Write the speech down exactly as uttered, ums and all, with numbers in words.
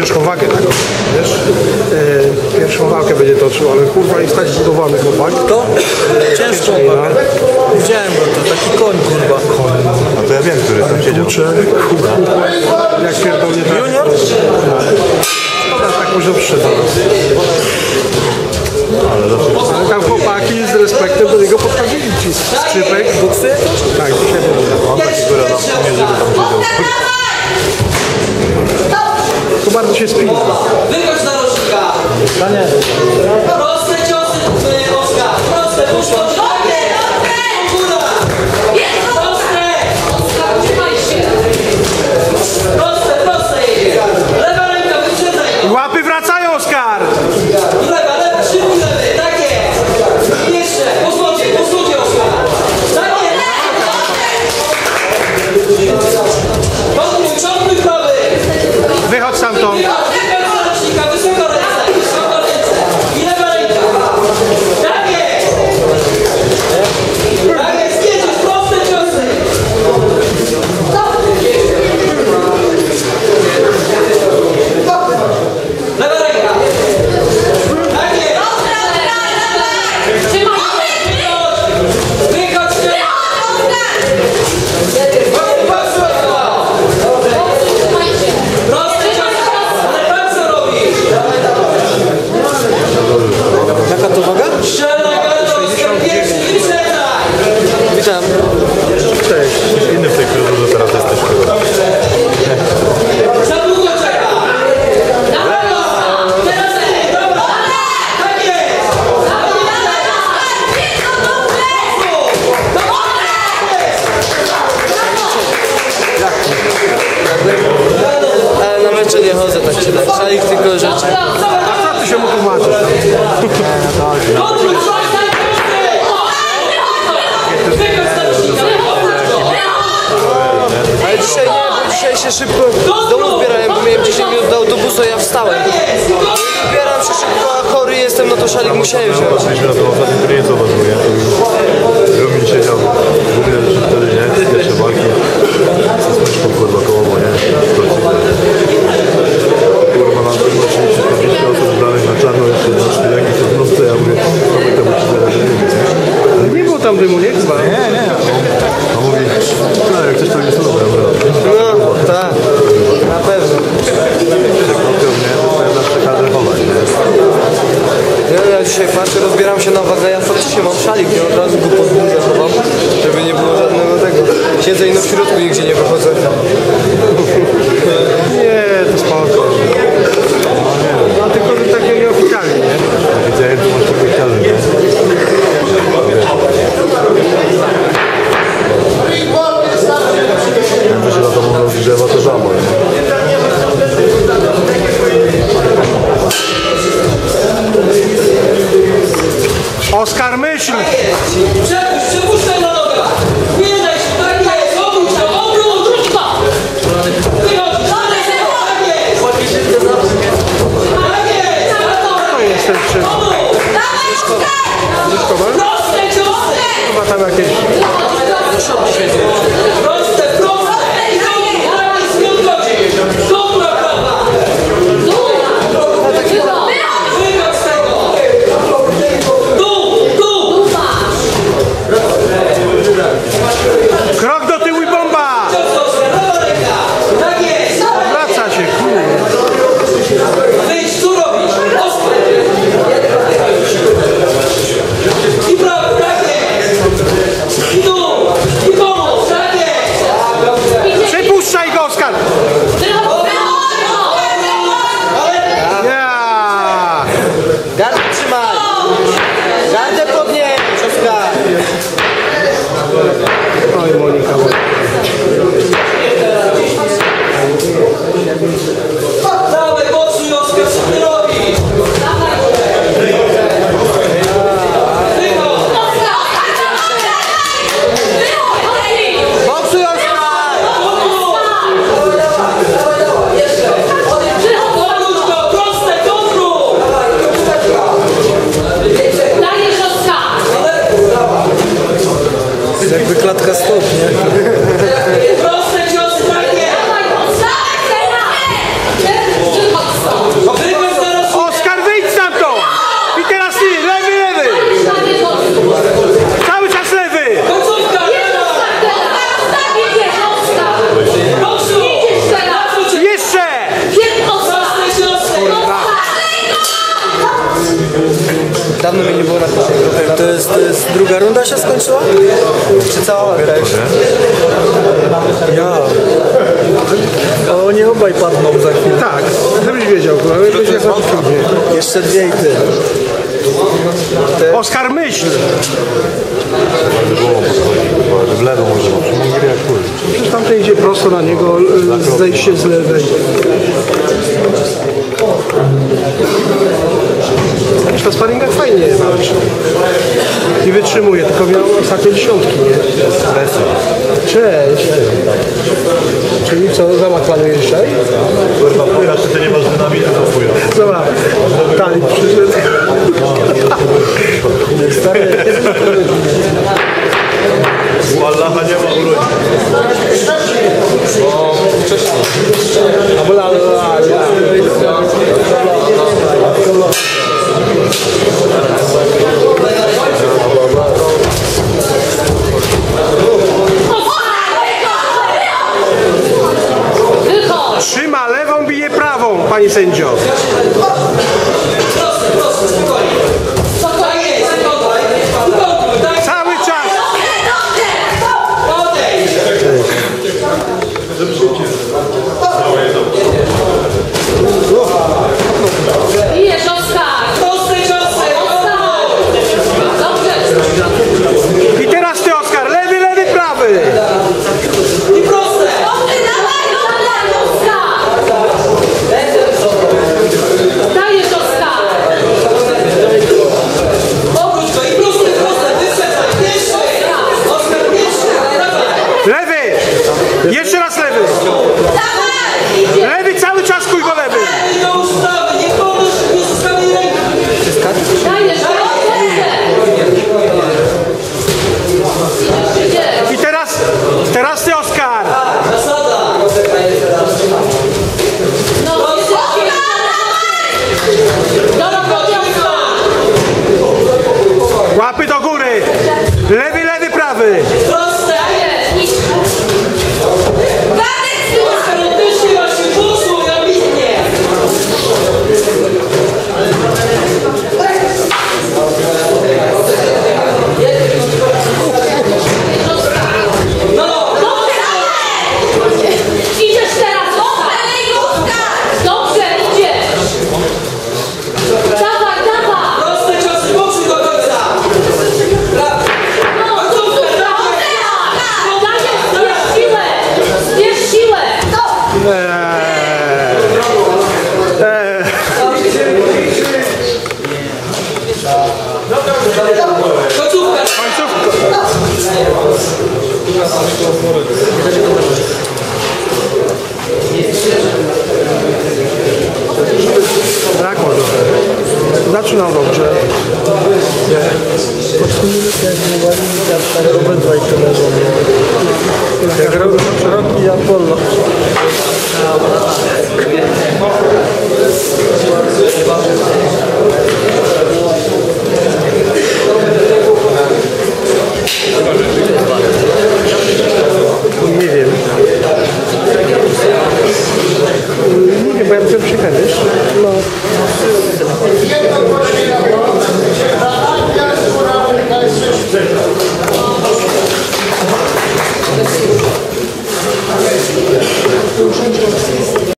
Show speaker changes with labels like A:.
A: ciężką wagę taką, wiesz? E, pierwszą walkę będzie toczył, ale kurwa jest tak zbudowany chłopak.
B: To? E, ciężką wagę. Widziałem go, to taki koń, kurwa.
C: A to ja wiem, który tam siedział.
A: Kurwa, jak pierdolnie tak.
B: Junior?
A: Szkoda, tak może przyszedł.
C: Ale zawsze...
A: Ale tam chłopaki z respektem do niego podchodzili ci. Skrzypek.
B: Buksy?
A: Tak, dzisiaj był.
C: Mam taki góra na mnie, żeby tam siedział.
A: To bardzo się spina.
D: Wychodź na rożnika!
B: Panie.
D: Proste ciosy, Oskar! Proste, puszczą! Góra! Proste! Proste, proste jedzie! Lewa ręka, wyprzedzaj!
A: Łapy wracają, Oskar!
D: Lewa, lewa, szybki lewy, tak jest! Jeszcze, po złocie, po złocie, Oskar! Tak jest! Ciągnuj, ciągnuj prawy!
A: Wychodź stamtąd.
D: Wychodź, wychodź na rocznika, wysoko ręce, wysoko ręce! I lewa ręka! Tak jest! Tak jest, jedziesz, proste ciosy! Lewa ręka! Tak jest! Wychodź, wychodź! Proste ciosy! Ale pan co robi?
B: Jaka to waga?
D: Strzelna gardła, pierwszy, wyprzedzaj!
B: Witam.
A: Cześć.
C: Inny w tej krzyżu, teraz jesteś chyba.
D: Za długo czeka! Brawo! Teraz ty! Dobra! Tak jest!
B: Ale na mecze nie chodzę, tak się da. Szalik tylko rzeczy.
A: A co ty się mu tłumaczysz?
D: Odwróć! Wychodź z narożnika!
B: Ale dzisiaj nie, bo dzisiaj się szybko z domu zbierałem, bo miałem dziesięć minut do autobusu, a ja wstałem. Zbieram się szybko, a chory jestem, no to szalik musiałem wziąć.
C: Myśmy na tym ostatnim turnieju zobaczył, nie? Rumin siedział w ogóle wtedy, nie? Pierwsze walki. Z myszką, kurwa, koło, nie? Kurwa, na tym oczywiście czterdzieści osób danych na czarno, jeszcze na szpileki, to w nówce, ja mówię, mamy temu ci zaraz nie wiem,
A: Ale nie było tam dymu, nie? Chyba.
C: nie? Nie, nie. A mówi, no jak coś to jest dobre,
B: No, tak, na pewno.
C: Przekropią mnie, to jest na przekazy chować, nie?
B: Ja, ja dzisiaj patrzę, rozbieram się na wagę, ja faktycznie mam szalik, nie od razu go pod burzę chowam, żeby nie było żadnego tego. Siedzę i no w środku nigdzie nie wychodzę.
A: Nie, to spoko. No tylko że takie nieoficjalnie, nie?
C: Widziałem, to masz takie chciały, nie? Jakby się na domu rozgrzewa, to żamo, nie?
A: Oskar myśli!
D: Przepuść, przepuszczaj na nogach! Nie daj się, tak jest! Obróć tam, obróć! Wychodź, tak jest! Tak jest!
A: To jest ten przy... Dyszkowa?
D: Proste ciosy!
A: Chyba tam jakieś...
D: Proste, proste! I robi, tak jest, nie odchodzi! Dobra prawa! Wychodź z tego! Dół, dół!
A: Krok do tyłu i bomba!
D: Tak jest!
A: Wraca się, kurde.
D: Wyjdź, co robisz? Ostro! I prawo, tak jest! I dół! I pomóc, tak jest!
A: Przepuszczaj go, Oskar! Ja!
B: Gardę trzymaj! Gardę podnieś, Oskar!
A: Oj, Monika.
D: Dawaj, mocno, Oskar, co ty robisz?
B: Boksuj, Oskar!
D: Obróć go, proste, kontrów!
B: Jakby klatka stóp, nie?
D: Proste ciosy, tak jest!
B: Druga runda się skończyła? Czy cała walka już?
E: Ja. A oni obaj padną za chwilę.
A: Tak, żebyś wiedział, ale będzie jak na filmie.
E: Jeszcze dwie i ty.
A: Oskar, myśl!
C: Żeby głową podchodzi, kurwa, że w lewo może ma. Przymogli jak chuj.
A: Przecież tamten idzie prosto na niego, y, zejście z lewej. Już na sparingach fajnie walczy. I wytrzymuje, tylko miał ostatnie dziesiątki, nie? Cześć! Czyli co, zamach planujesz dzisiaj?
C: Kurwa, płyra, czy ty nie masz dynamitu do płyra?
A: Zobacz, Talik przyszedł.
C: U Allaha nie ma urodzin.
A: Albo la, la, la. Trzyma lewą, bije prawą, panie sędzio.
D: Proste, proste, spokojnie. Spokojnie, spokojnie. Tak,
A: Cały czas.
D: odejdź.
F: Bijesz, Oskar!
D: Proste ciosy.
F: Dobrze!
A: I teraz ty, Oskar, lewy, lewy, prawy.
D: I proste.
F: Dajesz, Oskar!
D: Obróć go i proste, proste. Wyszedł. Pierwszy. Oskar, pierwszy. Dawaj.
A: Lewy. Jeszcze raz lewy. Lewy, cały czas kuj go lewy.
D: Nie do ustawy, nie podnoś, nie zostawiaj ręki.
F: Dajesz, dajesz!
A: I teraz, teraz ty, Oskar.
D: Zasada.
F: No, dobra, podniosła!
A: Łapy do góry. Lewy, lewy, prawy.
D: Proste.
F: Dajesz!
D: Oskar, on też nie ma się poszło, ja widnie. No,
F: Idziesz teraz, Oskar! Dobrze, idziesz! Dawaj, dawaj!
D: proste ciosy, poprzód do końca. Brawo.
F: No, super, no, dajesz, zbierz siłę! Zbierz siłę!
A: Eee. Eee.
D: Końcówka.
A: Końcówka. Brak może. Zaczynał dobrze.
E: Obydwaj to leżą. Jak Rocky i Apollo.
A: Nie wiem. Nie wiem, bo ja bym przyjechać, wiesz? No.
G: Jedna